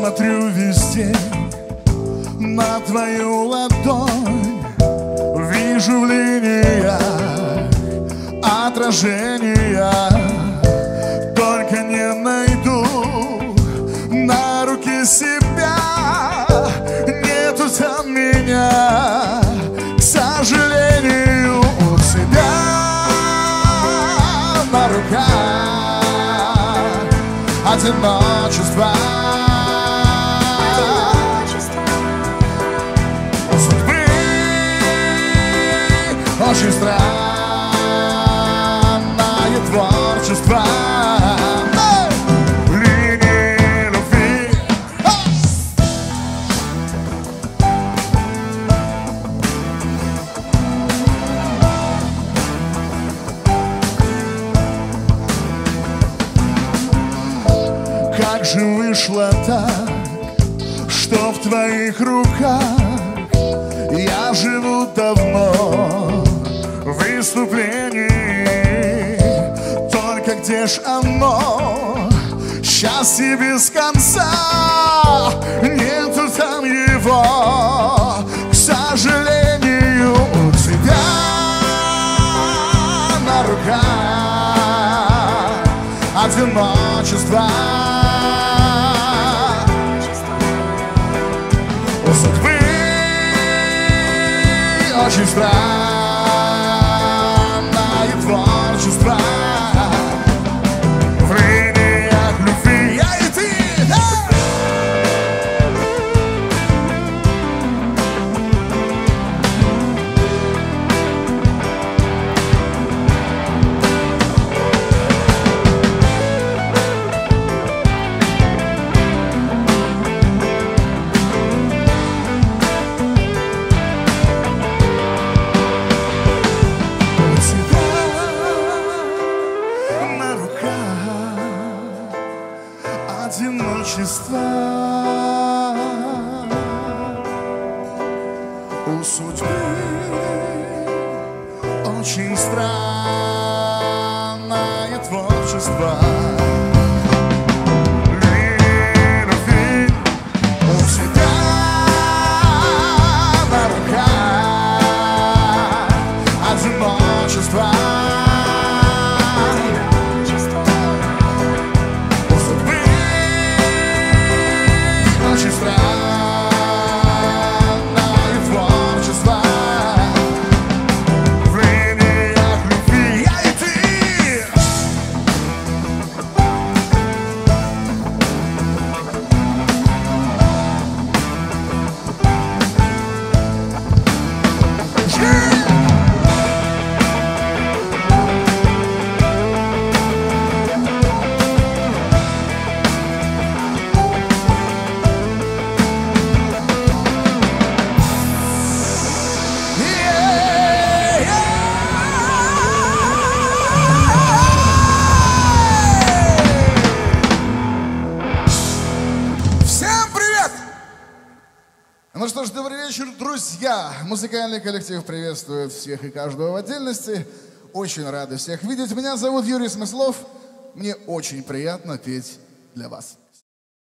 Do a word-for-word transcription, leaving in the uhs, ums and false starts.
смотрю везде на твою ладонь, вижу в линиях отражения, только не найду на руки себя. Нету там меня, к сожалению, у тебя на руках одиночество. У судьбы очень странное творчество. Линии любви. Как же вышло так, что в твоих руках я живу давно в выступлении. Только где ж оно, счастье без конца? Нету там его, к сожалению, у тебя на руках одиночество. У судьбы очень странное творчество. В линиях любви я и ты, да! Одиночество. У судьбы очень странное творчество. Линии любви у тебя на руках одиночество. Очень странное творчество. В линиях любви я и ты. Ну что ж, добрый вечер, друзья! Музыкальный коллектив приветствует всех и каждого в отдельности. Очень рады всех видеть. Меня зовут Юрий Смыслов. Мне очень приятно петь для вас.